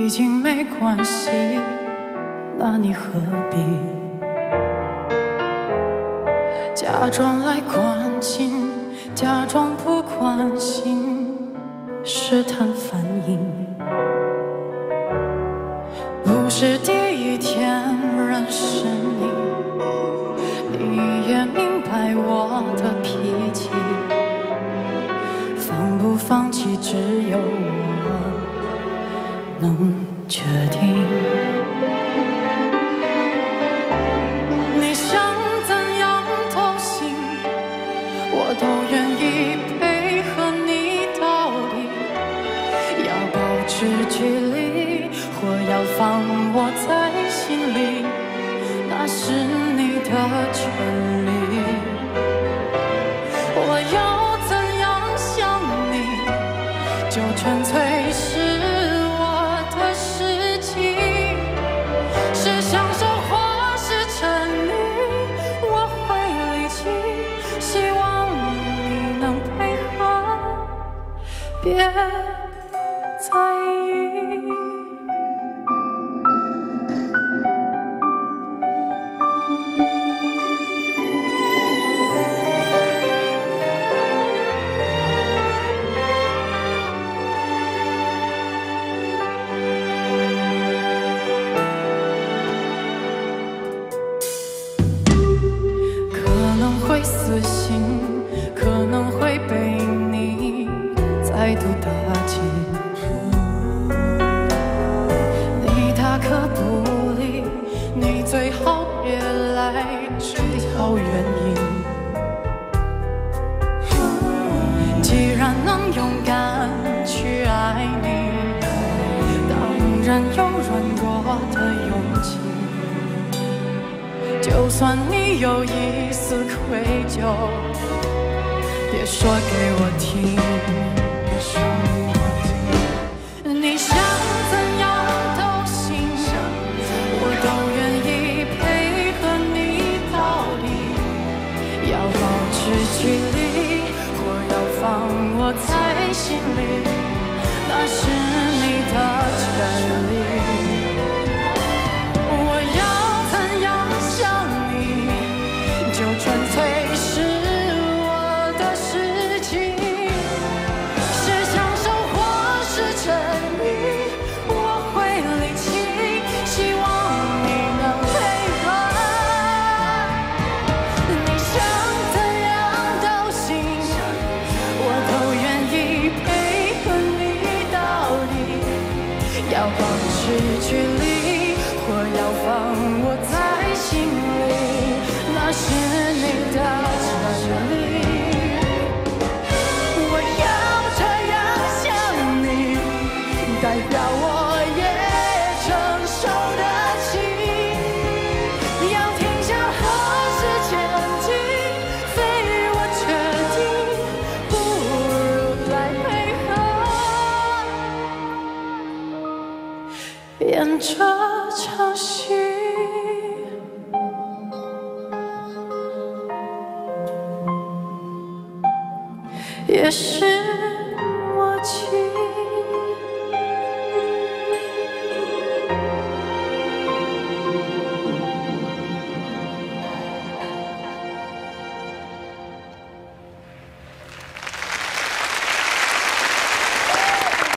已经没关系，那你何必假装来关心，假装不关心，试探反应。不是第一天认识你，你也明白我的脾气，放不放弃只有我能决定。你想怎样都行，我都愿意配合你到底。要保持距离，或要放我在心里，那是你的权利。我要怎样想你，就纯粹是我的事情。是享受或是沉溺，我会理清。希望你能配合，别在意。会死心，可能会被你再度打击。你大可不理，你最好别来追讨原因。既然能勇敢去爱你，当然有软弱的勇气。就算你有一丝愧疚，别说给我听。你想怎样都行，我都愿意配合你到底。要保持距离，或要放我在心里，那是你的权利。纯粹是我的事情，是享受或是沉迷，我会理清。希望你能配合，你想怎样都行，我都愿意配合你到底。要保持距离，或要放我在心里，那是你的权利。我要这样想你，代表我也承受得起。要停下或是前进，非我决定，不如来配合，演这场戏。也是默契。